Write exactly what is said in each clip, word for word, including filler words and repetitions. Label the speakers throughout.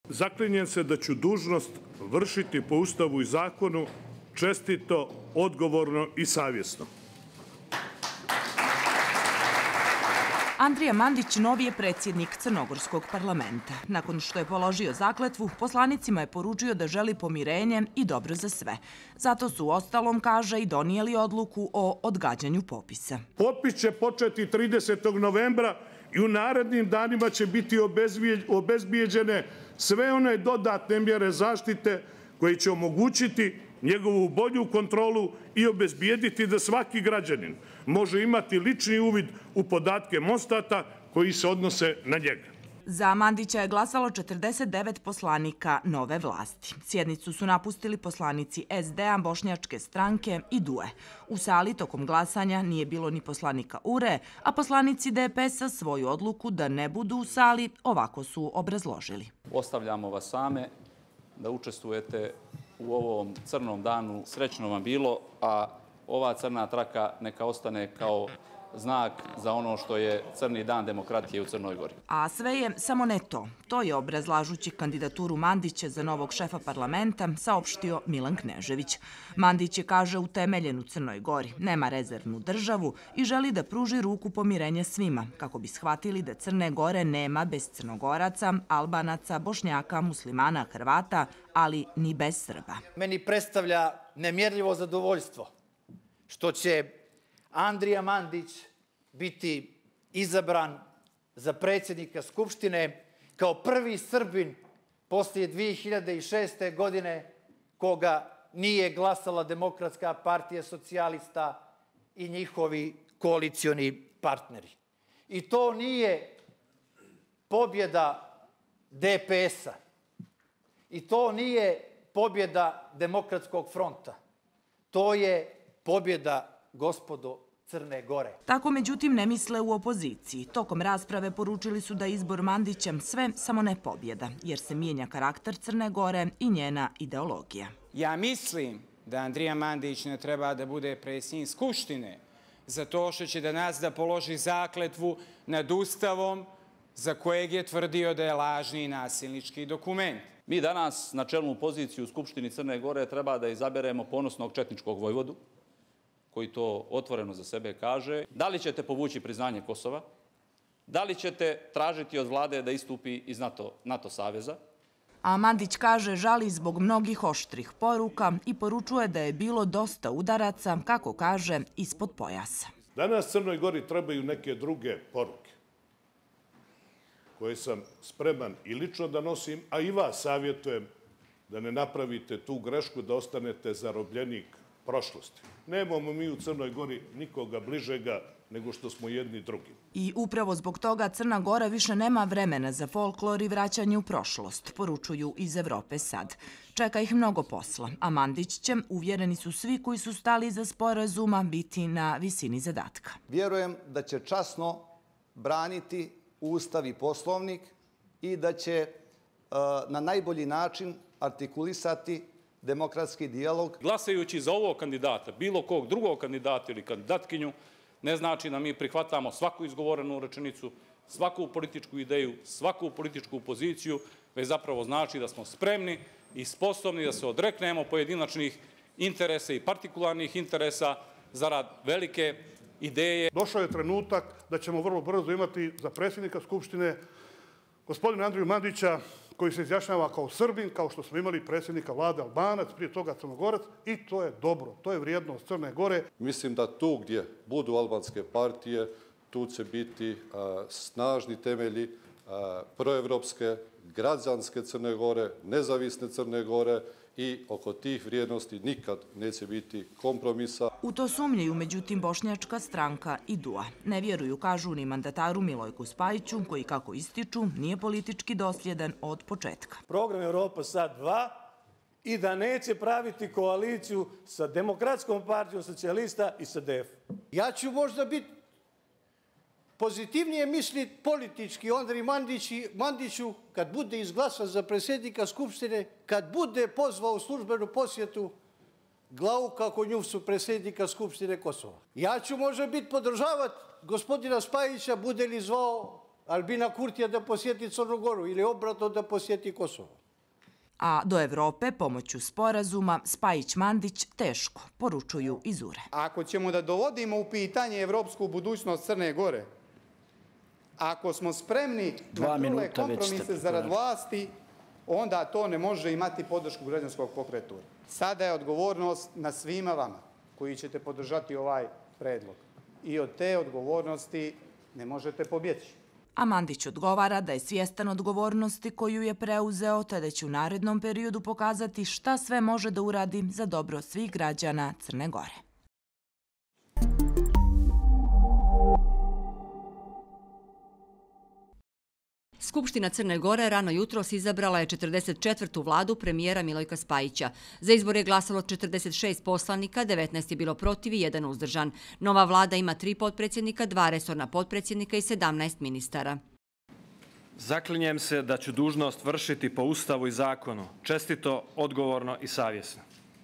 Speaker 1: Zaklinjem se da ću dužnost vršiti po Ustavu i zakonu čestito, odgovorno i savjesno.
Speaker 2: Andrija Mandić novi je predsjednik Crnogorskog parlamenta. Nakon što je položio zakletvu, poslanicima je poručio da želi pomirenje i dobro za sve. Zato su u ostalom, kaže, i donijeli odluku o odgađanju popisa.
Speaker 1: Popis će početi tridesetog novembra i u narednim danima će biti obezbijeđene sve one dodatne mjere zaštite koje će omogućiti njegovu bolju kontrolu i obezbijediti da svaki građanin može imati lični uvid u podatke Mostata koji se odnose na njega.
Speaker 2: Za Mandića je glasalo četrdeset devet poslanika nove vlasti. Sjednicu su napustili poslanici S D A, Bošnjačke stranke i D U E. U sali tokom glasanja nije bilo ni poslanika U R E, a poslanici D P S-a svoju odluku da ne budu u sali ovako su obrazložili.
Speaker 3: Ostavljamo vas same da učestvujete u ovom crnom danu. Srećno vam bilo, a ova crna traka neka ostane kao znak za ono što je crni dan demokratije u Crnoj Gori.
Speaker 2: A sve je samo ne to. To je, obrazlažući kandidaturu Mandića za novog šefa parlamenta, saopštio Milan Knežević. Mandić je, kaže, utemeljen u Crnoj Gori, nema rezervnu državu i želi da pruži ruku pomirenja svima, kako bi shvatili da Crne Gore nema bez Crnogoraca, Albanaca, Bošnjaka, Muslimana, Hrvata, ali ni bez Srba.
Speaker 4: Meni predstavlja nemjerljivo zadovoljstvo što će Andrija Mandić biti izabran za predsjednika Skupštine kao prvi Srbin poslije dvije hiljade šeste. godine koga nije glasala Demokratska partija socijalista i njihovi koalicioni partneri. I to nije pobjeda D P S-a. I to nije pobjeda Demokratskog fronta. To je pobjeda, gospodo, Crne Gore.
Speaker 2: Tako, međutim, ne misle u opoziciji. Tokom rasprave poručili su da izbor Mandića sve samo ne pobjeda, jer se mijenja karakter Crne Gore i njena ideologija.
Speaker 5: Ja mislim da Andrija Mandić ne treba da bude predsjednik Skupštine, zato što će danas da položi zakletvu nad Ustavom za kojeg je tvrdio da je lažni i nasilnički dokument.
Speaker 3: Mi danas na čelnu poziciju u Skupštini Crne Gore treba da izaberemo ponosnog četničkog vojvodu, koji to otvoreno za sebe kaže. Da li ćete povući priznanje Kosova? Da li ćete tražiti od vlade da istupi iz NATO, NATO saveza?
Speaker 2: A Mandić, kaže, žali zbog mnogih oštrih poruka i poručuje da je bilo dosta udaraca, kako kaže, ispod pojasa.
Speaker 1: Danas Crnoj Gori trebaju neke druge poruke koje sam spreman i lično da nosim, a i vas savjetujem da ne napravite tu grešku da ostanete zarobljenik prošlosti. Nemamo mi u Crnoj Gori nikoga bližega nego što smo jedni drugi.
Speaker 2: I upravo zbog toga Crna Gora više nema vremena za folklor i vraćanje u prošlost, poručuju iz Evrope sad. Čeka ih mnogo posla, a Mandić će, uvjereni su svi koji su stali iza sporazuma, biti na visini zadatka.
Speaker 6: Vjerujem da će časno braniti Ustav i Poslovnik i da će na najbolji način artikulisati demokratski dijalog.
Speaker 3: Glasajući za ovog kandidata, bilo kog drugog kandidata ili kandidatkinju, ne znači da mi prihvatamo svaku izgovorenu rečenicu, svaku političku ideju, svaku političku poziciju, već zapravo znači da smo spremni i sposobni da se odreknemo pojedinačnih interesa i partikularnih interesa zarad velike ideje.
Speaker 7: Došao je trenutak da ćemo vrlo brzo imati za predsjednika Skupštine gospodina Andriju Mandića, koji se izjašnjava kao Srbin, kao što smo imali predsjednika vlade Albanac, prije toga Crnogorac, i to je dobro, to je vrijednost Crne Gore.
Speaker 8: Mislim da tu gdje budu albanske partije, tu će biti snažni temelji proevropske, građanske Crne Gore, nezavisne Crne Gore, i oko tih vrijednosti nikad neće biti kompromisa.
Speaker 2: U to sumnjaju, međutim, Bošnjačka stranka i D U A. Ne vjeruju, kažu, ni mandataru Milojku Spajiću, koji, kako ističu, nije politički dosljedan od početka.
Speaker 9: Program Europa Sad dva i da neće praviti koaliciju sa Demokratskom partijom socijalista i sa D F.
Speaker 10: Ja ću možda biti pozitivnije misliti politički o Andriji Mandiću kad bude izglasan za predsjednika Skupštine, kad bude pozvao u službenu posjetu Glauka Konjufsu, predsjednika Skupštine Kosova. Ja ću možda biti podržavati gospodina Spajića, bude li zvao Albina Kurtija da posjeti Crnu Goru ili obratno da posjeti Kosovo.
Speaker 2: A do Evrope pomoću sporazuma Spajić-Mandić teško, poručuju iz U R E.
Speaker 11: Ako ćemo da dovodimo u pitanje evropsku budućnost Crne Gore, ako smo spremni na trule kompromise zarad vlasti, onda to ne može imati podršku građanskog pokreta. Sada je odgovornost na svima vama koji ćete podržati ovaj predlog. I od te odgovornosti ne možete pobjeći.
Speaker 2: A Mandić odgovara da je svjestan odgovornosti koju je preuzeo, te da će u narednom periodu pokazati šta sve može da uradi za dobro svih građana Crne Gore.
Speaker 12: Skupština Crne Gore rano jutros izabrala je četrdeset četvrtu vladu premijera Milojka Spajića. Za izbor je glasalo četrdeset šest poslanika, devetnaest je bilo protiv i jedan uzdržan. Nova vlada ima tri potpredsjednika, dva resorna potpredsjednika i sedamnaest ministara.
Speaker 13: Zaklinjem se da ću dužnost vršiti po Ustavu i zakonu, čestito, odgovorno i savjesno.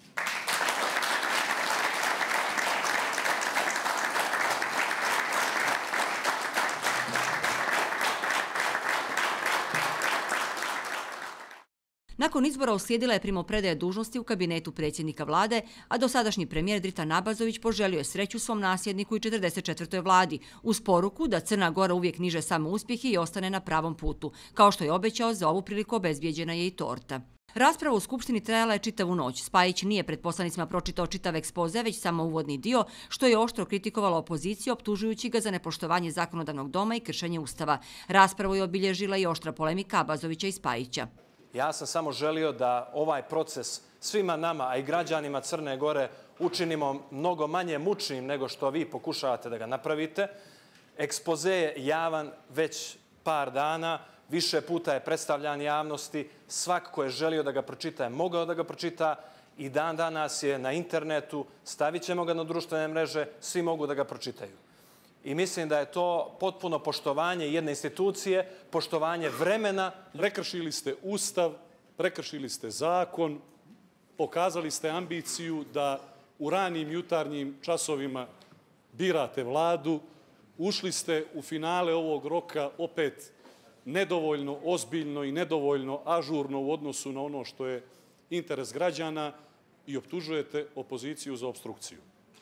Speaker 12: Nakon izbora uslijedila je primopredaja dužnosti u kabinetu predsjednika vlade, a dosadašnji premijer Dritan Abazović poželio je sreću svom nasljedniku i četrdeset četvrtoj vladi, uz poruku da Crna Gora uvijek niže samo uspjehi i ostane na pravom putu. Kao što je obećao, za ovu priliku obezbijeđena je i torta. Rasprava u Skupštini trajala je čitavu noć. Spajić nije pred poslanicima pročitao čitav ekspoze, već samo uvodni dio, što je oštro kritikovalo opoziciju, optužujući ga za nepoštovanje zakonodavnog doma i kršenje Ustava. Raspravu je obilježila i oštra polemika Abazovića i Spajića.
Speaker 13: Ja sam samo želio da ovaj proces svima nama, a i građanima Crne Gore, učinimo mnogo manje mučnim nego što vi pokušavate da ga napravite. Ekspoze je javan već par dana, više puta je predstavljan javnosti. Svak ko je želio da ga pročita je mogao da ga pročita i dan danas je na internetu, stavit ćemo ga na društvene mreže, svi mogu da ga pročitaju. I mislim da je to potpuno poštovanje jedne institucije, poštovanje vremena.
Speaker 1: Prekršili ste Ustav, prekršili ste zakon, pokazali ste ambiciju da u ranim jutarnjim časovima birate vladu, ušli ste u finale ovog roka opet nedovoljno ozbiljno i nedovoljno ažurno u odnosu na ono što je interes građana i optužujete opoziciju za obstrukciju.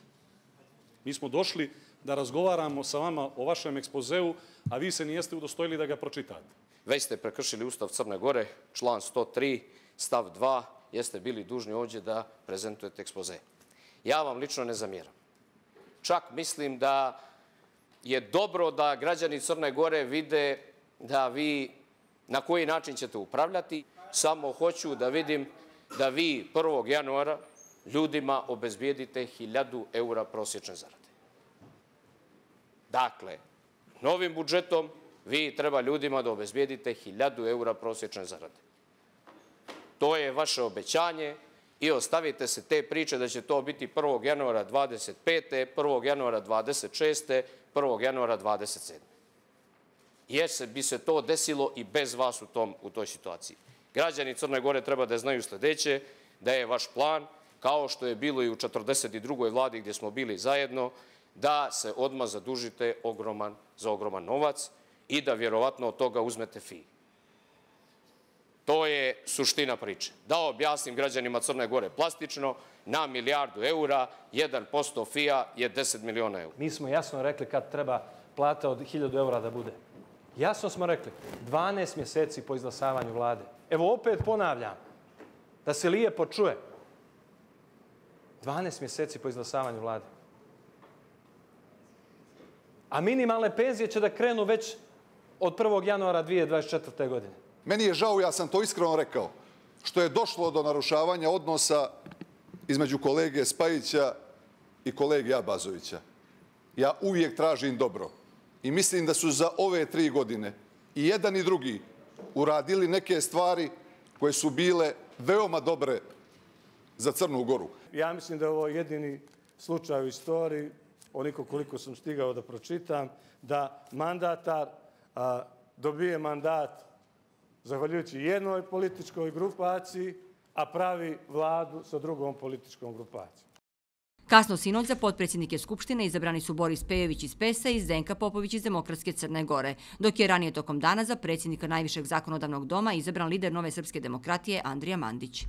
Speaker 1: Mi smo došli da razgovaramo sa vama o vašem ekspozeu, a vi se nijeste udostojili da ga pročitate.
Speaker 14: Već ste prekršili Ustav Crne Gore, član sto tri, stav dva, jeste bili dužni ovdje da prezentujete ekspoze. Ja vam lično ne zamjeram. Čak mislim da je dobro da građani Crne Gore vide da vi na koji način ćete upravljati. Samo hoću da vidim da vi prvog januara ljudima obezbijedite hiljadu eura prosječne zarade. Dakle, novim budžetom vi treba ljudima da obezbijedite hiljadu eura prosječne zarade. To je vaše obećanje i ostavite se te priče da će to biti prvog januara dvadeset pete, prvog januara dvadeset šeste, prvog januara dvadeset sedme. Jer se bi se to desilo i bez vas u, tom, u toj situaciji. Građani Crne Gore treba da znaju sljedeće, da je vaš plan, kao što je bilo i u četrdeset drugoj vladi gdje smo bili zajedno, da se odmah zadužite ogroman, za ogroman novac i da vjerovatno od toga uzmete fi. To je suština priče. Da objasnim građanima Crne Gore plastično, na milijardu eura, jedan posto fija je deset miliona eura.
Speaker 13: Mi smo jasno rekli kad treba plata od hiljadu eura da bude. Jasno smo rekli, dvanaest mjeseci po izglasavanju vlade. Evo opet ponavljam, da se lijepo čuje. dvanaest mjeseci po izglasavanju vlade. A minimalne penzije će da krenu već od prvog januara dvije tisuće dvadeset četvrte. godine.
Speaker 15: Meni je žao, ja sam to iskreno rekao, što je došlo do narušavanja odnosa između kolege Spajića i kolege Abazovića. Ja uvijek tražim dobro i mislim da su za ove tri godine i jedan i drugi uradili neke stvari koje su bile veoma dobre za Crnu Goru.
Speaker 9: Ja mislim da je ovo jedini slučaj u istoriji, onoliko koliko sam stigao da pročitam, da mandatar a, dobije mandat zahvaljujući jednoj političkoj grupaciji, a pravi vladu sa drugom političkom grupacijom.
Speaker 12: Kasno sinoć za potpredsjednike Skupštine izabrani su Boris Pejović iz P E S A i Zdenka Popović iz Demokratske Crne Gore, dok je ranije tokom dana za predsjednika najvišeg zakonodavnog doma izabran lider Nove srpske demokratije Andrija Mandić.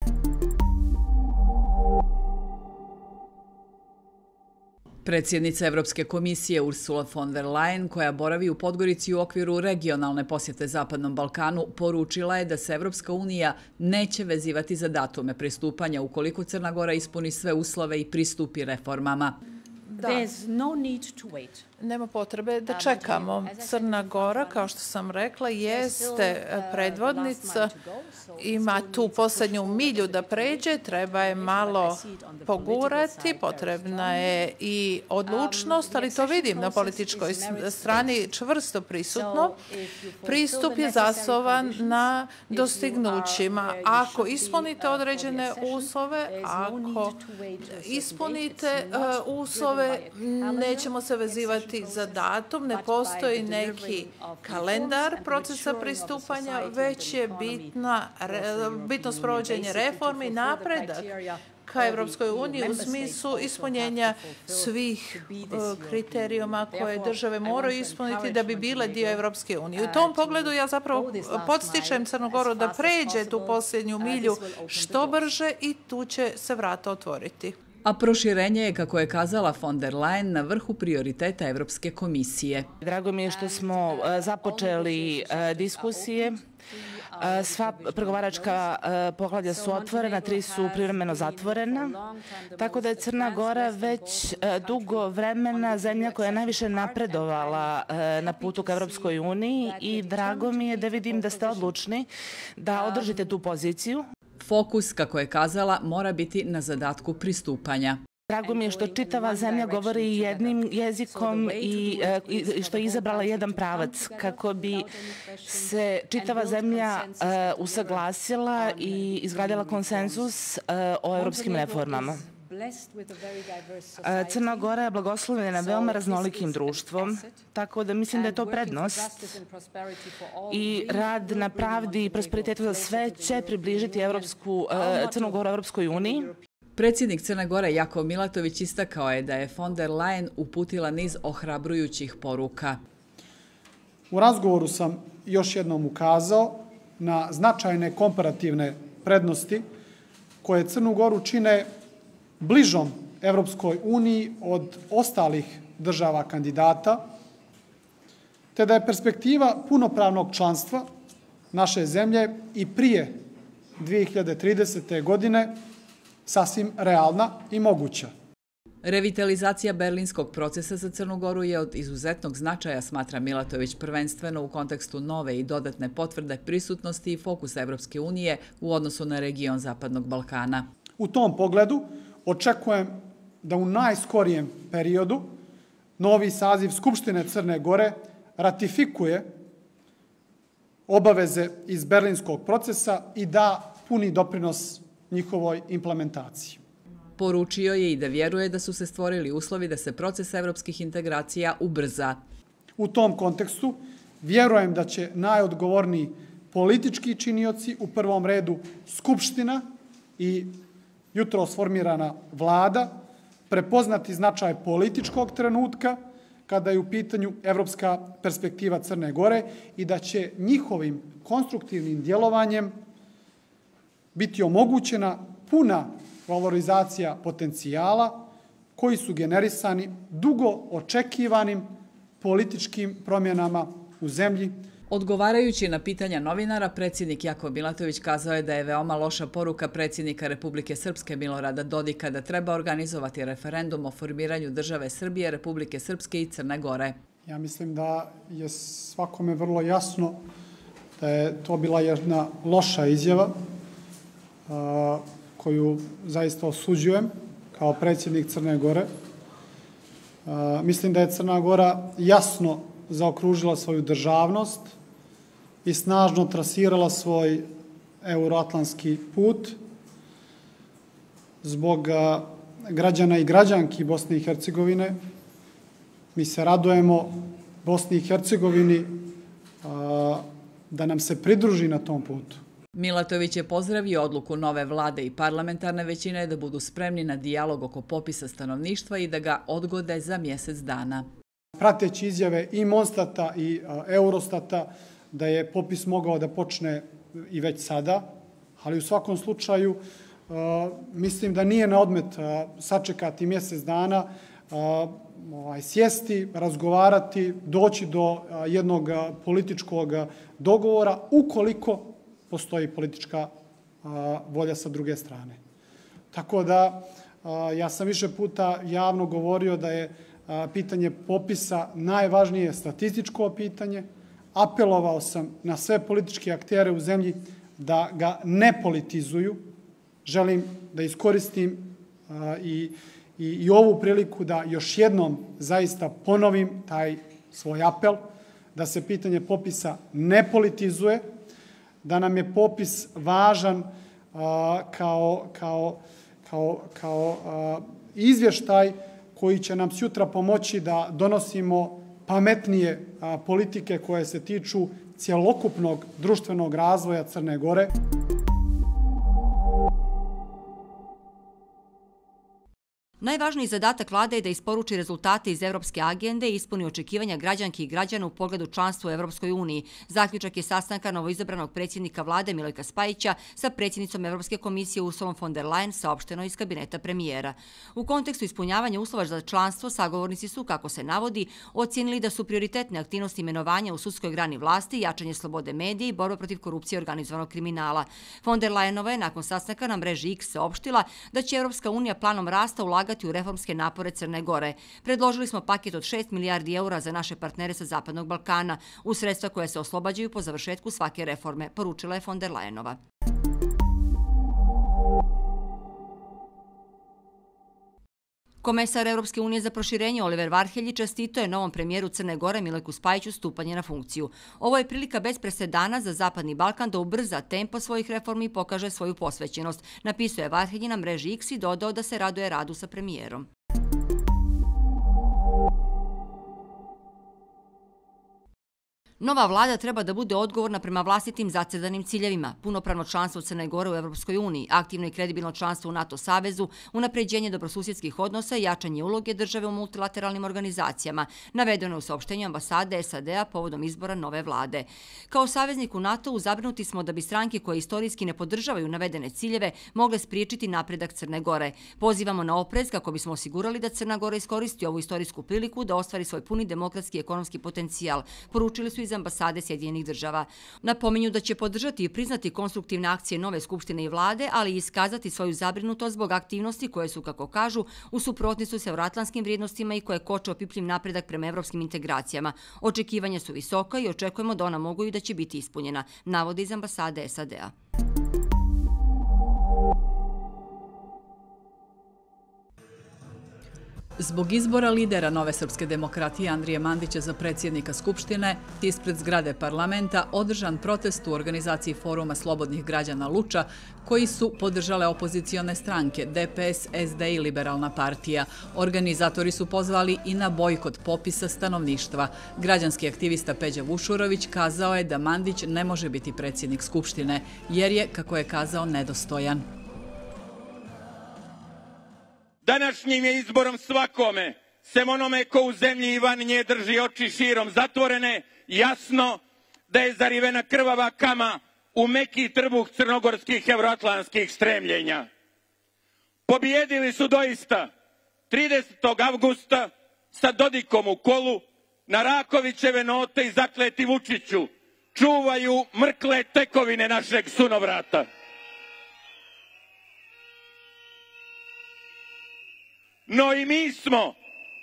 Speaker 16: Predsjednica Evropske komisije Ursula von der Leyen, koja boravi u Podgorici u okviru regionalne posjete Zapadnom Balkanu, poručila je da se Evropska unija neće vezivati za datume pristupanja ukoliko Crna Gora ispuni sve uslove i pristupi reformama.
Speaker 17: Nema potrebe da čekamo. Crna Gora, kao što sam rekla, jeste predvodnica. Ima tu posljednju milju da pređe, treba je malo pogurati, potrebna je i odlučnost, ali to vidim na političkoj strani čvrsto prisutno. Pristup je zasnovan na dostignućima. Ako ispunite određene uslove, ako ispunite uslove, nećemo se vezivati za datum, ne postoji neki kalendar procesa pristupanja, već je bitna, bitno sprovođenje reformi, napredak ka Evropskoj uniji u smislu ispunjenja svih kriterijuma koje države moraju ispuniti da bi bile dio Evropske unije. U tom pogledu ja zapravo podstičem Crnu Goru da pređe tu posljednju milju što brže i tu će se vrata otvoriti.
Speaker 16: A proširenje je, kako je kazala von der Leyen, na vrhu prioriteta Evropske komisije.
Speaker 18: Drago mi je što smo započeli diskusije. Sva pregovaračka poglavlja su otvorena, tri su privremeno zatvorena, tako da je Crna Gora već dugo vremena zemlja koja je najviše napredovala na putu ka Evropskoj uniji i drago mi je da vidim da ste odlučni da održite tu poziciju.
Speaker 16: Fokus, kako je kazala, mora biti na zadatku pristupanja.
Speaker 18: Drago mi je što čitava zemlja govori jednim jezikom i što je izabrala jedan pravac kako bi se čitava zemlja usaglasila i izgradila konsenzus o evropskim reformama. Crna Gora je blagoslovljena veoma raznolikim društvom, tako da mislim da je to prednost i rad na pravdi i prosperitetu za sve će približiti Crnu Goru Evropskoj uniji.
Speaker 16: Predsjednik Crne Gore Jakov Milatović istakao je da je von der Leyen uputila niz ohrabrujućih poruka.
Speaker 19: U razgovoru sam još jednom ukazao na značajne komparativne prednosti koje Crnu Goru čine bližom Evropskoj uniji od ostalih država kandidata, te da je perspektiva punopravnog članstva naše zemlje i prije dvije hiljade tridesete. godine sasvim realna i moguća.
Speaker 16: Revitalizacija berlinskog procesa za Crnu Goru je od izuzetnog značaja, smatra Milatović, prvenstveno u kontekstu nove i dodatne potvrde prisutnosti i fokusa Evropske unije u odnosu na region Zapadnog Balkana.
Speaker 19: U tom pogledu očekujem da u najskorijem periodu novi saziv Skupštine Crne Gore ratifikuje obaveze iz berlinskog procesa i da puni doprinos njihovoj implementaciji.
Speaker 16: Poručio je i da vjeruje da su se stvorili uslovi da se proces evropskih integracija ubrza.
Speaker 19: U tom kontekstu vjerujem da će najodgovorniji politički činioci, u prvom redu Skupština i jutro sformirana vlada, prepoznati značaj političkog trenutka kada je u pitanju evropska perspektiva Crne Gore i da će njihovim konstruktivnim djelovanjem biti omogućena puna valorizacija potencijala koji su generisani dugo očekivanim političkim promjenama u zemlji.
Speaker 16: Odgovarajući na pitanja novinara, predsjednik Jakov Milatović kazao je da je veoma loša poruka predsjednika Republike Srpske Milorada Dodika da treba organizovati referendum o formiranju države Srbije, Republike Srpske i Crne Gore.
Speaker 19: Ja mislim da je svakome vrlo jasno da je to bila jedna loša izjava koju zaista osuđujem kao predsjednik Crne Gore. Mislim da je Crna Gora jasno zaokružila svoju državnost i snažno trasirala svoj euroatlantski put. Zbog građana i građanki Bosne i Hercegovine mi se radujemo Bosni i Hercegovini da nam se pridruži na tom putu.
Speaker 16: Milatović je pozdravio odluku nove vlade i parlamentarne većine da budu spremni na dijalog oko popisa stanovništva i da ga odgode za mjesec dana.
Speaker 19: Prateći izjave i Monstata i Eurostata da je popis mogao da počne i već sada, ali u svakom slučaju mislim da nije na odmet sačekati mjesec dana, sjesti, razgovarati, doći do jednog političkog dogovora ukoliko postoji politička volja sa druge strane. Tako da ja sam više puta javno govorio da je pitanje popisa najvažnije statističko pitanje. Apelovao sam na sve političke aktere u zemlji da ga ne politizuju. Želim da iskoristim i, i, i ovu priliku da još jednom zaista ponovim taj svoj apel, da se pitanje popisa ne politizuje, da nam je popis važan a, kao, kao, kao, kao a, izvještaj koji će nam sutra pomoći da donosimo pametnije a, politike koje se tiču cjelokupnog društvenog razvoja Crne Gore.
Speaker 12: Najvažniji zadatak vlade je da isporuči rezultate iz Evropske agende i ispuni očekivanja građanki i građana u pogledu članstva u Evropskoj uniji. Zaključak je sastanka novoizabranog predsjednika vlade Milojka Spajića sa predsjednicom Evropske komisije Ursulom von der Leyen, saopšteno iz kabineta premijera. U kontekstu ispunjavanja uslova za članstvo, sagovornici su, kako se navodi, ocijenili da su prioritetne aktivnosti imenovanja u sudskoj grani vlasti, jačanje slobode medija i borba protiv korupcije i organizovanog kriminala. Von der Leyenova je nakon sastanka na mreži X saopštila da će Evropska unija planom rasta ulagati u reformske napore Crne Gore. Predložili smo paket od šest milijardi eura za naše partnere sa Zapadnog Balkana, u sredstva koje se oslobađaju po završetku svake reforme, poručila je von der Leyenova. Komesar Evropske unije za proširenje Oliver Varhelji čestito je novom premijeru Crne Gore Milojku Spajiću stupanje na funkciju. Ovo je prilika bez presedana za Zapadni Balkan da ubrza tempo svojih reformi i pokaže svoju posvećenost, napisao je Varhelji na mreži X i dodao da se raduje radu sa premijerom. Nova vlada treba da bude odgovorna prema vlastitim zacrtanim ciljevima, punopravno članstvo Crne Gore u Evropskoj uniji, aktivno i kredibilno članstvo u NATO savezu, unapređenje dobrosusjedskih odnosa i jačanje uloge države u multilateralnim organizacijama, navedeno u saopštenju ambasade S A D-a povodom izbora nove vlade. Kao saveznik u NATO-u zabrinuti smo da bi stranke koje istorijski ne podržavaju navedene ciljeve mogle spriječiti napredak Crne Gore. Pozivamo na oprez kako bismo osigurali da Crna Gora iskoristi ovu istorijsku priliku da ostvari svoj puni demokratski i ekonomski potencijal, poručili su iz ambasade Sjedinjenih država. Napominju da će podržati i priznati konstruktivne akcije nove skupštine i vlade, ali i iskazati svoju zabrinutost zbog aktivnosti koje su, kako kažu, u suprotnosti s evroatlantskim vrijednostima i koje koče opipljiv napredak prema evropskim integracijama. Očekivanja su visoka i očekujemo da ona mogu i da će biti ispunjena, navode iz ambasade S A D-a.
Speaker 16: Zbog izbora lidera Nove srpske demokratije Andrije Mandića za predsjednika Skupštine, ispred zgrade parlamenta održan protest u organizaciji Foruma slobodnih građana Luča, koji su podržale opozicione stranke D P S, S D i Liberalna partija. Organizatori su pozvali i na bojkot popisa stanovništva. Građanski aktivista Peđa Vušurović kazao je da Mandić ne može biti predsjednik Skupštine, jer je, kako je kazao, nedostojan.
Speaker 20: Današnjim je izborom svakome, sem onome ko u zemlji i van nje drži oči širom zatvorene, jasno da je zarivena krvava kama u meki trbuh crnogorskih evroatlantskih stremljenja. Pobijedili su doista tridesetog avgusta sa Dodikom u kolu na Rakovićeve note i zakleti Vučiću, čuvaju mrkle tekovine našeg sunovrata. No i mi smo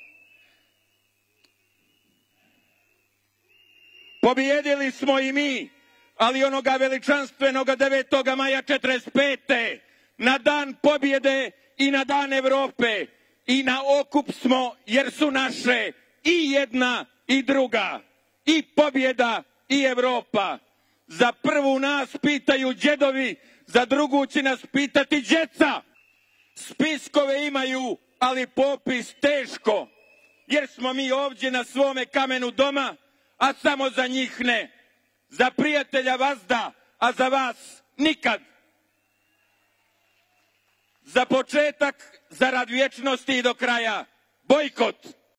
Speaker 20: pobijedili smo i mi, ali onoga veličanstvenoga devetoga maja četrdeset pete na dan pobjede i na dan Evrope i na okup smo jer su naše i jedna i druga, i pobjeda i Evropa. Za prvu nas pitaju džedovi, za drugu će nas pitati djeca. Spiskove imaju, ali popis teško, jer smo mi ovdje na svome kamenu doma, a samo za njih ne. Za prijatelja vazda, a za vas nikad. Za početak, zarad vječnosti i do kraja, bojkot.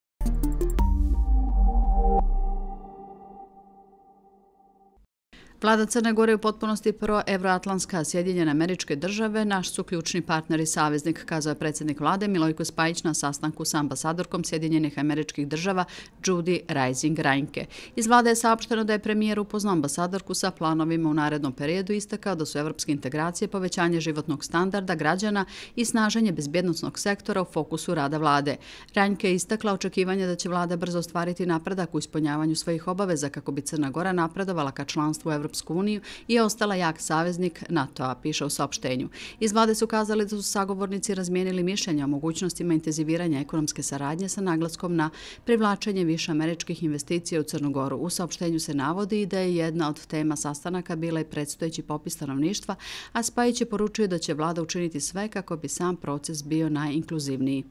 Speaker 14: Vlada Crne Gore u potpunosti pro-evroatlantska. Sjedinjene Američke Države naš su ključni partner i saveznik, kazao je predsjednik vlade Milojko Spajić na sastanku sa ambasadorkom Sjedinjenih Američkih Država Judy Reising-Reinke. Iz vlade je saopšteno da je premijer upoznao ambasadorku sa planovima u narednom periodu i istakao da su evropske integracije, povećanje životnog standarda građana i snaženje bezbjednosnog sektora u fokusu rada vlade. Reinke je istakla očekivanje da će vlada brzo ostvariti napredak u ispunjavanju svojih obaveza kako bi Crna Gora napredovala ka članstvu u Evropsku uniju i je ostala jak saveznik NATO-a, piše u saopštenju. Iz vlade su kazali da su sagovornici razmijenili mišljenja o mogućnostima intenziviranja ekonomske saradnje sa naglaskom na privlačenje više američkih investicija u Crnu Goru. U saopštenju se navodi da je jedna od tema sastanaka bila i predstojeći popis stanovništva, a Spajić je poručio da će vlada učiniti sve kako bi sam proces bio najinkluzivniji.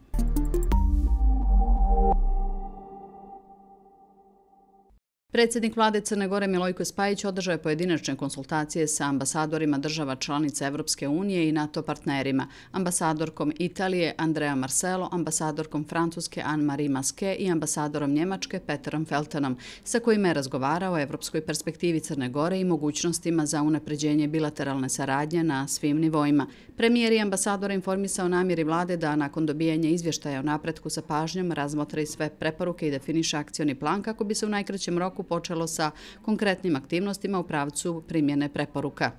Speaker 14: Predsjednik vlade Crne Gore Milojko Spajić održao je pojedinačne konsultacije sa ambasadorima država članica Evropske unije i NATO partnerima, ambasadorkom Italije Andrea Marcelo, ambasadorkom Francuske Anne-Marie Masquet i ambasadorom Njemačke Peterom Feltenom, sa kojima je razgovarao o evropskoj perspektivi Crne Gore i mogućnostima za unapređenje bilateralne saradnje na svim nivoima. Premijer i ambasador informisao namjeri vlade da nakon dobijanja izvještaja o napretku sa pažnjom razmotre sve preporuke i definiše akcioni plan kako bi se u najkraćem roku počelo sa konkretnim aktivnostima u pravcu primjene preporuka.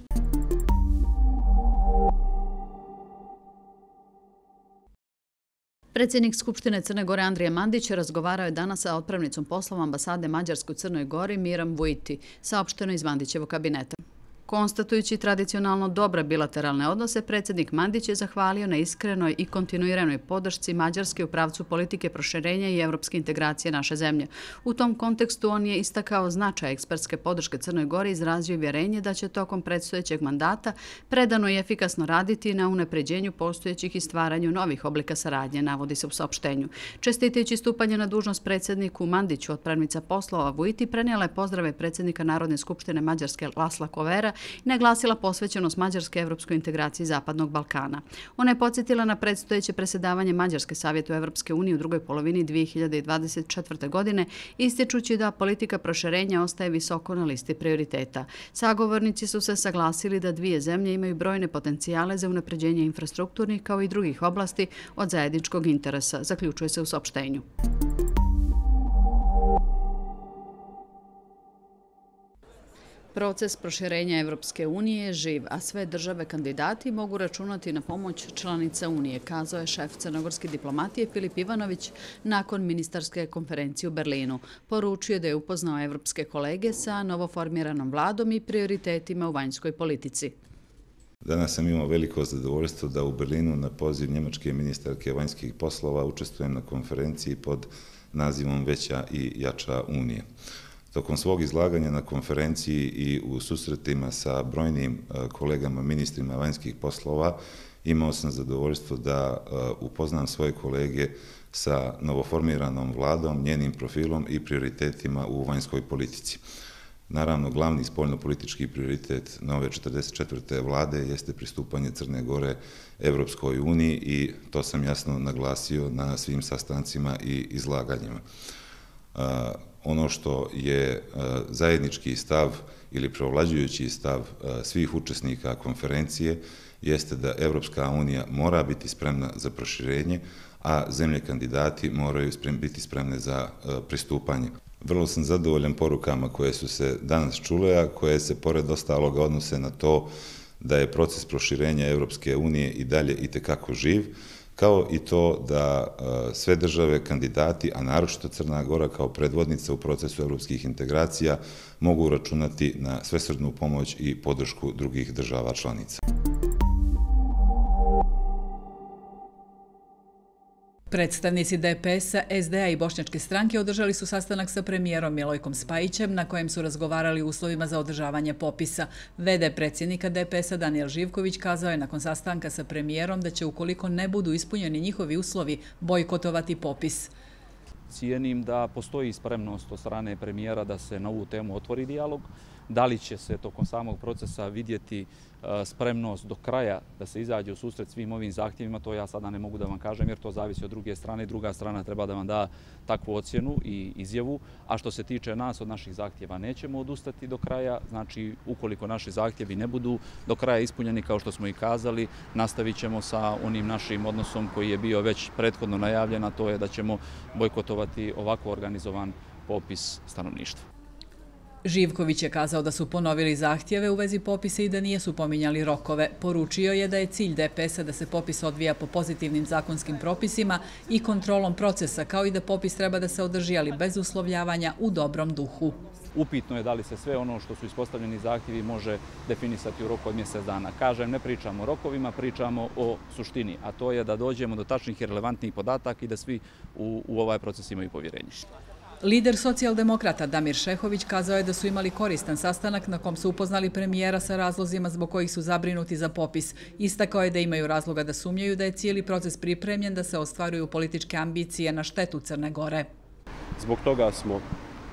Speaker 14: Predsjednik Skupštine Crne Gore Andrija Mandić razgovarao je danas sa otpravnicom poslova ambasade Mađarske u Crnoj Gori Miram Vujti, saopšteno iz Mandićevog kabineta. Konstatujući tradicionalno dobre bilateralne odnose, predsjednik Mandić je zahvalio na iskrenoj i kontinuiranoj podršci Mađarske u pravcu politike proširenja i evropske integracije naše zemlje. U tom kontekstu on je istakao značaj ekspertske podrške Crnoj Gori i izrazio vjerenje da će tokom predstojećeg mandata predano i efikasno raditi na unapređenju postojećih i stvaranju novih oblika saradnje, navodi se u saopštenju. Čestitajući stupanje na dužnost predsjedniku Mandiću, otpravnica poslova Vujti prenijela je pozdrave predsjednika Narodne skupštine Mađarske Lasla Kovera i naglasila posvećenost Mađarske evropskoj integraciji Zapadnog Balkana. Ona je podsjetila na predstojeće predsjedavanje Mađarske Savjetu Evropske unije u drugoj polovini dvije hiljade dvadeset četvrte. godine, ističući da politika proširenja ostaje visoko na listi prioriteta. Sagovornici su se saglasili da dvije zemlje imaju brojne potencijale za unapređenje infrastrukturnih kao i drugih oblasti od zajedničkog interesa, zaključuje se u saopštenju. Proces proširenja Evropske unije je živ, a sve države kandidati mogu računati na pomoć članica Unije, kazao je šef crnogorske diplomatije Filip Ivanović nakon ministarske konferencije u Berlinu. Poručio da je upoznao evropske kolege sa novoformiranom vladom i prioritetima u vanjskoj politici.
Speaker 21: Danas sam imao veliko zadovoljstvo da u Berlinu na poziv njemačke ministarke vanjskih poslova učestvujem na konferenciji pod nazivom Veća i jača Unije. Tokom svog izlaganja na konferenciji i u susretima sa brojnim kolegama, ministrima vanjskih poslova, imao sam zadovoljstvo da upoznam svoje kolege sa novoformiranom vladom, njenim profilom i prioritetima u vanjskoj politici. Naravno, glavni spoljnopolitički prioritet nove četrdeset četvrte vlade jeste pristupanje Crne Gore Evropskoj uniji i to sam jasno naglasio na svim sastancima i izlaganjima. Ono što je zajednički stav ili preovlađujući stav svih učesnika konferencije jeste da Evropska unija mora biti spremna za proširenje, a zemlje kandidati moraju biti spremne za pristupanje. Vrlo sam zadovoljan porukama koje su se danas čule, a koje se pored ostaloga odnose na to da je proces proširenja Evropske unije i dalje itekako živ, kao i to da sve države kandidati, a naročito Crna Gora kao predvodnica u procesu evropskih integracija, mogu računati na svesrdnu pomoć i podršku drugih država članica.
Speaker 16: Predstavnici D P S-a, S D A i Bošnjačke stranke održali su sastanak sa premijerom Milojkom Spajićem na kojem su razgovarali o uslovima za održavanje popisa. V D predsjednika D P S-a Danijel Živković kazao je nakon sastanka sa premijerom da će ukoliko ne budu ispunjeni njihovi uslovi bojkotovati popis.
Speaker 22: Cijenim da postoji spremnost od strane premijera da se na ovu temu otvori dijalog,
Speaker 4: Da li će se tokom samog procesa vidjeti spremnost do kraja da se izađe u susret svim ovim zahtjevima, to ja sada ne mogu da vam kažem jer to zavisi od druge strane. Druga strana treba da vam da takvu ocjenu i izjavu. A što se tiče nas, od naših zahtjeva nećemo odustati do kraja. Znači, ukoliko naši zahtjevi ne budu do kraja ispunjeni, kao što smo i kazali, nastavit ćemo sa onim našim odnosom koji je bio već prethodno najavljen, a to je da ćemo bojkotovati ovako organizovan popis stanovništva.
Speaker 16: Živković je kazao da su ponovili zahtjeve u vezi popisa i da nijesu pominjali rokove. Poručio je da je cilj D P S-a da se popis odvija po pozitivnim zakonskim propisima i kontrolom procesa, kao i da popis treba da se održi, ali bez uslovljavanja, u dobrom duhu.
Speaker 4: Upitno je da li se sve ono što su ispostavljeni zahtjevi može definisati u roku od mjesec dana. Kažem, ne pričamo o rokovima, pričamo o suštini, a to je da dođemo do tačnih i relevantnih podataka i da svi u, u ovaj proces imaju povjerenje.
Speaker 16: Lider socijaldemokrata Damir Šehović kazao je da su imali koristan sastanak na kom su upoznali premijera sa razlozima zbog kojih su zabrinuti za popis. Istakao je da imaju razloga da sumnjaju da je cijeli proces pripremljen da se ostvaruju političke ambicije na štetu Crne Gore.
Speaker 22: Zbog toga smo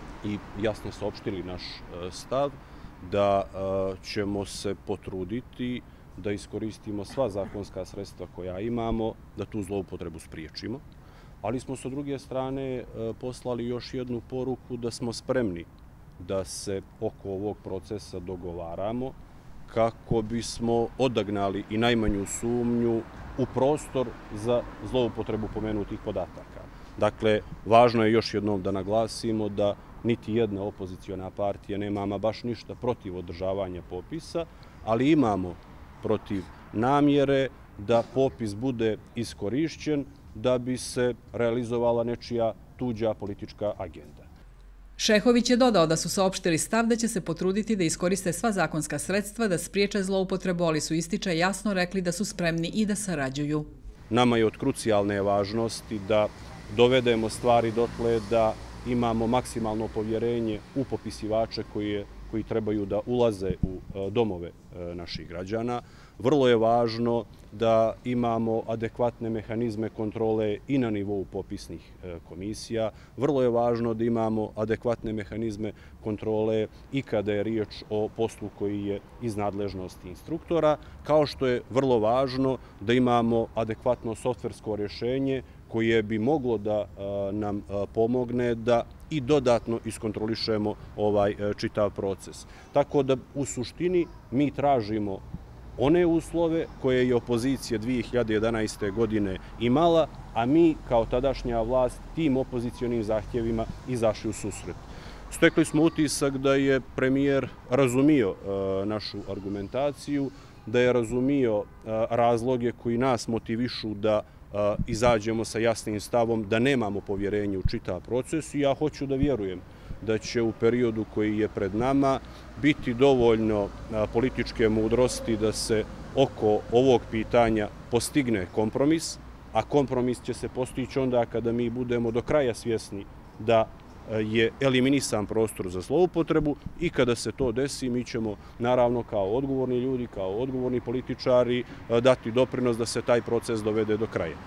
Speaker 22: i jasno saopštili naš stav da ćemo se potruditi da iskoristimo sva zakonska sredstva koja imamo, da tu zloupotrebu spriječimo. Ali smo sa druge strane poslali još jednu poruku da smo spremni da se oko ovog procesa dogovaramo kako bismo odagnali i najmanju sumnju u prostor za zloupotrebu pomenutih podataka. Dakle, važno je još jednom da naglasimo da niti jedna opoziciona partija nema ama baš ništa protiv održavanja popisa, ali imamo protiv namjere da popis bude iskorišćen da bi se realizovala nečija tuđa politička agenda.
Speaker 16: Šehović je dodao da su saopštili stav da će se potruditi da iskoriste sva zakonska sredstva, da spriječe zloupotrebu, ali su, ističe, jasno rekli da su spremni i da sarađuju.
Speaker 22: Nama je od krucijalne važnosti da dovedemo stvari dotle da imamo maksimalno povjerenje u popisivače koji, koji trebaju da ulaze u domove naših građana. Vrlo je važno da imamo adekvatne mehanizme kontrole i na nivou popisnih komisija. Vrlo je važno da imamo adekvatne mehanizme kontrole i kada je riječ o poslu koji je iz nadležnosti instruktora, kao što je vrlo važno da imamo adekvatno softversko rješenje koje bi moglo da nam pomogne da i dodatno iskontrolišemo ovaj čitav proces. Tako da u suštini mi tražimo one uslove koje je opozicija dvije hiljade jedanaeste. godine imala, a mi kao tadašnja vlast tim opozicionim zahtjevima izašli u susret. Stekli smo utisak da je premijer razumio našu argumentaciju, da je razumio razloge koji nas motivišu da izađemo sa jasnim stavom da nemamo povjerenje u čitav proces i ja hoću da vjerujem da će u periodu koji je pred nama biti dovoljno političke mudrosti da se oko ovog pitanja postigne kompromis, a kompromis će se postići onda kada mi budemo do kraja svjesni da je eliminisan prostor za zloupotrebu i kada se to desi mi ćemo naravno kao odgovorni ljudi, kao odgovorni političari dati doprinos da se taj proces dovede do kraja.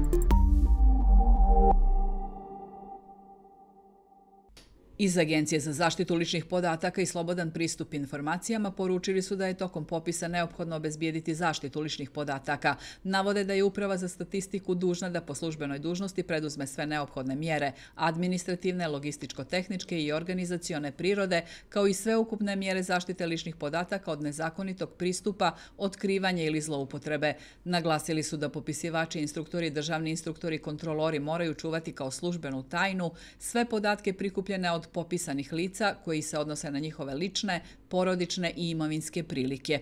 Speaker 16: Iz Agencije za zaštitu ličnih podataka i slobodan pristup informacijama poručili su da je tokom popisa neophodno obezbijediti zaštitu ličnih podataka. Navode da je Uprava za statistiku dužna da po službenoj dužnosti preduzme sve neophodne mjere, administrativne, logističko-tehničke i organizacione prirode, kao i sveukupne mjere zaštite ličnih podataka od nezakonitog pristupa, otkrivanja ili zloupotrebe. Naglasili su da popisivači, instruktori, državni instruktori i kontrolori moraju čuvati kao službenu tajnu sve podatke prikupljene od popisanih lica koji se odnose na njihove lične, porodične i imovinske prilike.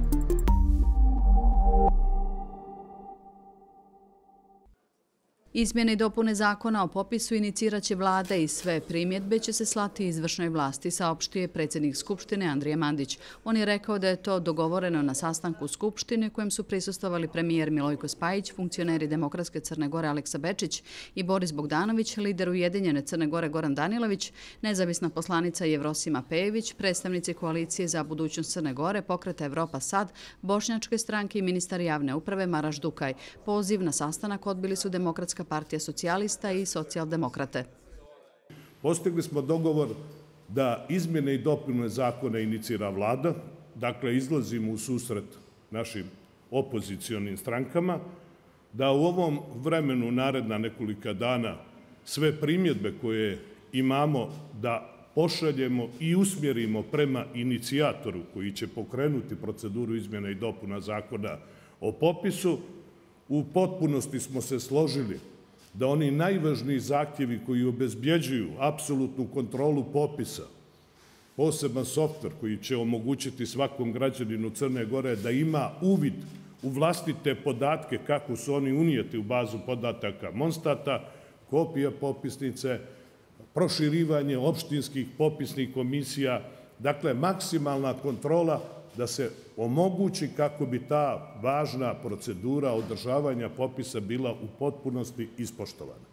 Speaker 23: Izmjene i dopune zakona o popisu inicirat će vlada i sve primjedbe će se slati izvršnoj vlasti, saopštio je predsjednik Skupštine Andrija Mandić. On je rekao da je to dogovoreno na sastanku Skupštine kojem su prisustvovali premijer Milojko Spajić, funkcioneri Demokratske Crne Gore Aleksa Bečić i Boris Bogdanović, lider Ujedinjene Crne Gore Goran Danilović, nezavisna poslanica Jevrosima Pejević, predstavnici Koalicije za budućnost Crne Gore, Pokreta Evropa Sad, Bošnjačke stranke i ministar javne uprave Maraš Dukaj. Poziv na sastanak odbili su Demokratska partija socijalista i socijaldemokrate.
Speaker 1: Postigli smo dogovor da izmjene i dopune zakona inicira vlada, dakle izlazimo u susret našim opozicionim strankama, da u ovom vremenu naredna nekolika dana sve primjedbe koje imamo da pošaljemo i usmjerimo prema inicijatoru koji će pokrenuti proceduru izmjena i dopuna zakona o popisu. U potpunosti smo se složili da oni najvažniji zahtjevi koji obezbjeđuju apsolutnu kontrolu popisa, poseban softver koji će omogućiti svakom građaninu Crne Gore da ima uvid u vlastite podatke kako su oni unijeti u bazu podataka Monstata, kopija popisnice, proširivanje opštinskih popisnih komisija, dakle maksimalna kontrola da se omogući kako bi ta važna procedura održavanja popisa bila u potpunosti ispoštovana.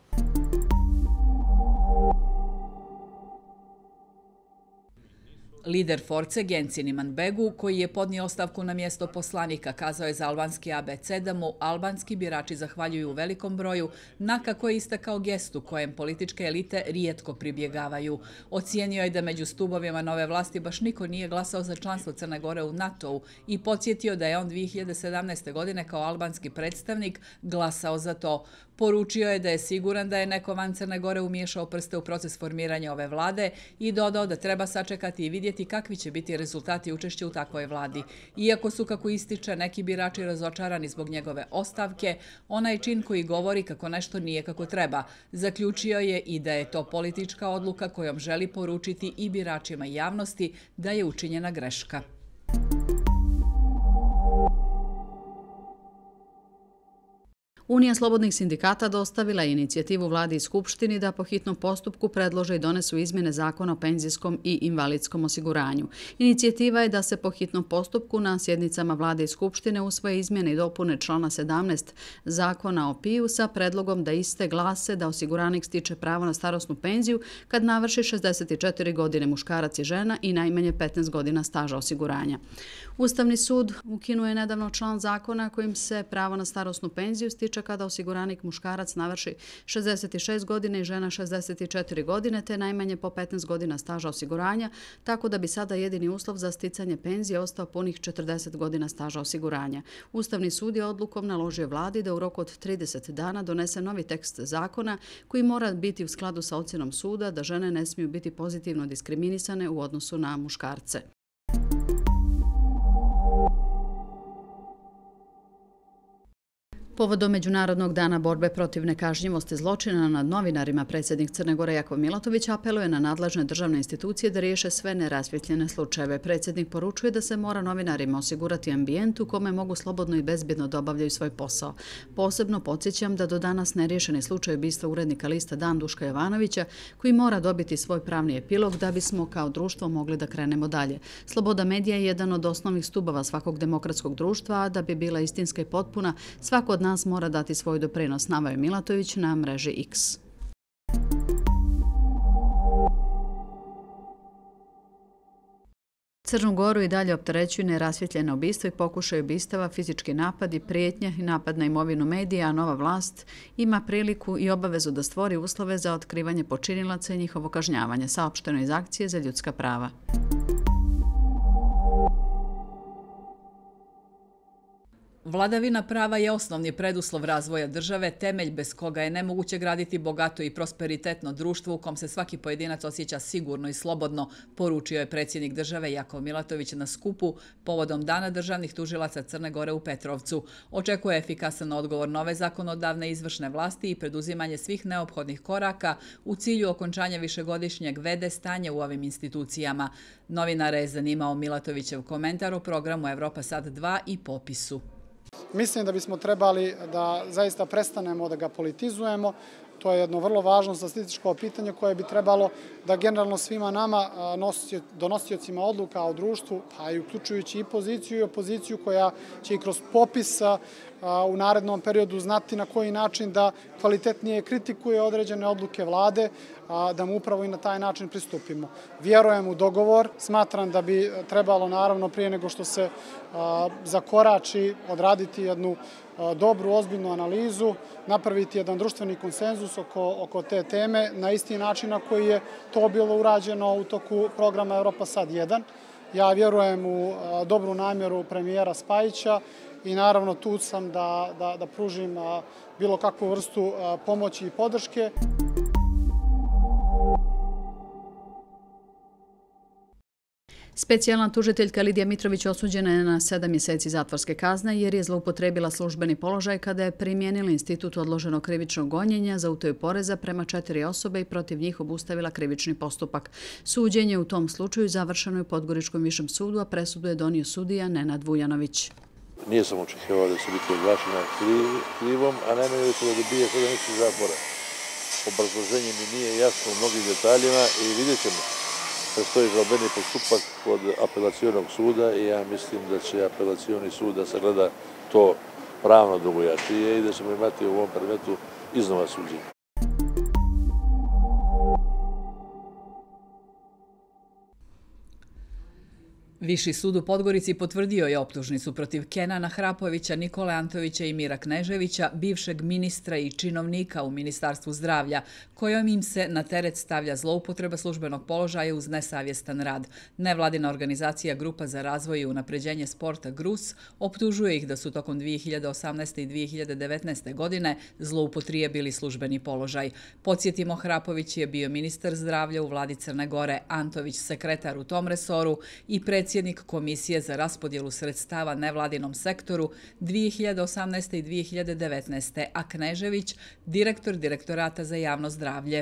Speaker 16: Lider Force, Gencin Imanbegu, koji je podnio ostavku na mjesto poslanika, kazao je za albanski A B C da mu albanski birači zahvaljuju u velikom broju, na kako je istakao gestu kojem političke elite rijetko pribjegavaju. Ocijenio je da među stubovima nove vlasti baš niko nije glasao za članstvo Crne Gore u NATO-u i podsjetio da je on dvije hiljade sedamnaeste. godine kao albanski predstavnik glasao za to. Poručio je da je siguran da je neko van Crne Gore umiješao prste u proces formiranja ove vlade i dodao da treba sačekati i vidjeti kakvi će biti rezultati učešća u takvoj vladi. Iako su, kako ističe, neki birači razočarani zbog njegove ostavke, onaj čin koji govori kako nešto nije kako treba. Zaključio je i da je to politička odluka kojom želi poručiti i biračima i javnosti da je učinjena greška. Unija slobodnih sindikata dostavila je inicijativu vladi i skupštini da po hitnom postupku predlože i donesu izmjene zakona o penzijskom i invalidskom osiguranju. Inicijativa je da se po hitnom postupku na sjednicama vlade i skupštine usvoje izmjene i dopune člana sedamnaest zakona o P I U sa predlogom da iste glase da osiguranik stiče pravo na starosnu penziju kad navrši šezdeset četiri godine muškarac i žena i najmanje petnaest godina staža osiguranja. Ustavni sud ukinuo je nedavno član zakona kojim se pravo na starosnu penziju stiče kada osiguranik muškarac navrši šezdeset šest godina i žena šezdeset četiri godine te najmanje po petnaest godina staža osiguranja, tako da bi sada jedini uslov za sticanje penzije ostao punih četrdeset godina staža osiguranja. Ustavni sud je odlukom naložio vladi da u roku od trideset dana donese novi tekst zakona koji mora biti u skladu sa ocjenom suda da žene ne smiju biti pozitivno diskriminisane u odnosu na muškarce. Povodom Međunarodnog dana borbe protiv nekažnjivosti zločina nad novinarima, predsjednik Crne Gore Jakov Milatović apeluje na nadležne državne institucije da riješe sve nerasvjetljene slučajeve. Predsjednik poručuje da se mora novinarima osigurati ambijent u kome mogu slobodno i bezbjedno da obavljaju svoj posao. Posebno podsjećam da do danas neriješeni slučaj ubistva urednika lista Dan Duška Jovanovića, koji mora dobiti svoj pravni epilog da bismo kao društvo mogli da krenemo dalje. Sloboda medija je jedan od osnovnih stubova svakog demokratskog društva, a da bi bila istinska i potpuna, svako od nas mora dati svoj doprinos, naveo je Milatović na mreži X. Crnu Goru i dalje opterećuju nerasvjetljene ubistva i pokušaj ubistava, fizički napadi, prijetnje i napad na imovinu medija, a nova vlast ima priliku i obavezu da stvori uslove za otkrivanje počinilaca i njihovo kažnjavanje, saopšteno iz Akcije za ljudska prava. Vladavina prava je osnovni preduslov razvoja države, temelj bez koga je nemoguće graditi bogato i prosperitetno društvo u kom se svaki pojedinac osjeća sigurno i slobodno, poručio je predsjednik države Jakov Milatović na skupu povodom Dana državnih tužilaca Crne Gore u Petrovcu. Očekuje efikasan odgovor nove zakonodavne izvršne vlasti i preduzimanje svih neophodnih koraka u cilju okončanja višegodišnjeg vede stanja u ovim institucijama. Novinare je zanimao Milatovićev komentar o programu Evropa Sad dva i popisu.
Speaker 19: Mislim da bismo trebali da zaista prestanemo da ga politizujemo. To je jedno vrlo važno statističko pitanje koje bi trebalo da generalno svima nama, donosiocima odluka o društvu, pa i uključujući i poziciju i opoziciju koja će i kroz popis u narednom periodu znati na koji način da kvalitetnije kritikuje određene odluke vlade, da mu upravo i na taj način pristupimo. Vjerujem u dogovor, smatram da bi trebalo naravno prije nego što se zakorači odraditi jednu dobru, ozbiljnu analizu, napraviti jedan društveni konsenzus oko, oko te teme na isti način na koji je to bilo urađeno u toku programa Evropa Sad jedan. Ja vjerujem u dobru namjeru premijera Spajića i naravno tu sam da, da, da pružim bilo kakvu vrstu pomoći i podrške.
Speaker 23: Specijalna tužiteljka Lidija Mitrović osuđena je na sedam mjeseci zatvorske kazne jer je zloupotrebila službeni položaj kada je primijenila institut odloženog krivičnog gonjenja za utaju poreza prema četiri osobe i protiv njih obustavila krivični postupak. Suđenje u tom slučaju završeno je u Podgoričkom višem sudu, a presudu je donio sudija Nenad Vujanović.
Speaker 3: Nijesam očekivao da će biti oglašena krivom, a najmanje da dobije sedam mjeseci zatvora. Obrazloženje mi nije jasno u mnogim detaljima i vidjet ćemo. Prestoji žalbeni postupak kod apelacionog suda i ja mislim da će apelacioni sud da sagleda to pravno drugojačije i da ćemo imati u ovom predmetu iznova suđenje.
Speaker 16: Viši sud u Podgorici potvrdio je optužnicu protiv Kenana Hrapovića, Nikole Antovića i Mira Kneževića, bivšeg ministra i činovnika u Ministarstvu zdravlja, kojom im se na teret stavlja zloupotreba službenog položaja uz nesavjestan rad. Nevladina organizacija Grupa za razvoj i unapređenje sporta G R U S optužuje ih da su tokom dvije hiljade osamnaeste. i dvije hiljade devetnaeste. godine zloupotrijebili službeni položaj. Podsjetimo, Hrapović je bio ministar zdravlja u vladi Crne Gore, Antović sekretar u tom resoru i predsjednik predsjednik Komisije za raspodjelu sredstava nevladinom sektoru dvije hiljade osamnaeste. i dvije hiljade devetnaeste. a Knežević direktor Direktorata za javno zdravlje.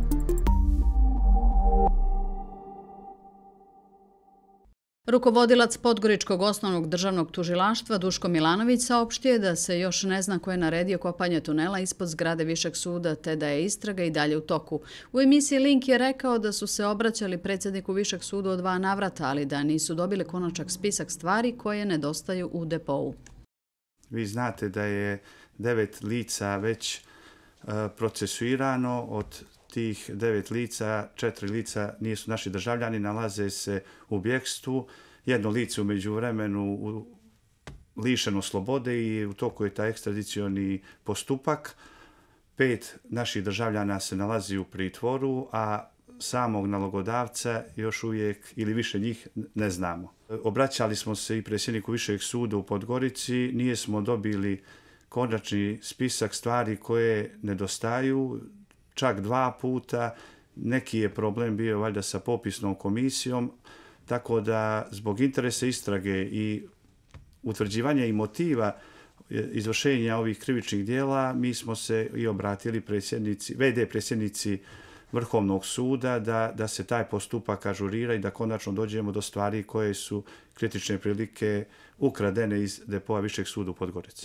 Speaker 23: Rukovodilac Podgoričkog osnovnog državnog tužilaštva Duško Milanović saopštio je da se još ne zna ko je naredio kopanje tunela ispod zgrade Višeg suda, te da je istraga i dalje u toku. U emisiji Link je rekao da su se obraćali predsjedniku Višeg suda od dva navrata, ali da nisu dobili konačan spisak stvari koje nedostaju u depou.
Speaker 5: Vi znate da je devet lica već procesuirano. Od tih devet lica, četiri lica nisu naši državljani, nalaze se u bjegstvu. Jedno lice u međuvremenu lišeno slobode i u toku je taj ekstradicioni postupak. Pet naših državljana se nalazi u pritvoru, a samog nalogodavca još uvijek ili više njih ne znamo. Obraćali smo se i predsjedniku Višeg suda u Podgorici, nijesmo dobili konačni spisak stvari koje nedostaju, čak dva puta. Neki je problem bio valjda sa popisnom komisijom, tako da zbog interesa istrage i utvrđivanja i motiva izvršenja ovih krivičnih dijela mi smo se i obratili predsjednici, ve de predsjednici Vrhovnog suda da, da se taj postupak ažurira i da konačno dođemo do stvari koje su kritične prilike ukradene iz depoa Višeg suda u Podgorici.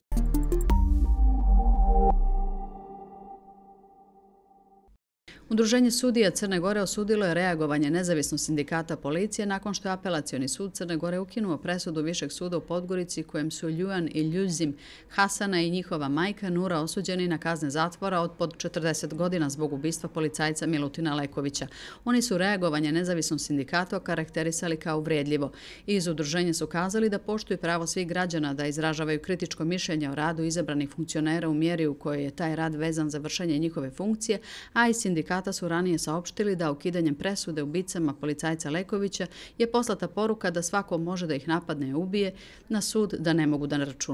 Speaker 23: Udruženje sudija Crne Gore osudilo je reagovanje nezavisnog sindikata policije nakon što je apelacioni sud Crne Gore ukinuo presudu Višeg suda u Podgorici kojem su Ljuan i Ljuzim Hasana i njihova majka Nura osuđeni na kazne zatvora od pod četrdeset godina zbog ubistva policajca Milutina Lekovića. Oni su reagovanje nezavisnog sindikata okarakterisali kao uvrijedljivo. Iz udruženja su kazali da poštuju pravo svih građana da izražavaju kritičko mišljenje o radu izabranih funkcionera u mjeri u kojoj je taj rad vezan za vršenje njihove funkcije, a i sindikata su ranije saopštili da ukidanjem presude ubicama policajca Lekovića je poslata poruka da svako može da ih napadne i ubije, na sud da ne mogu da računaju.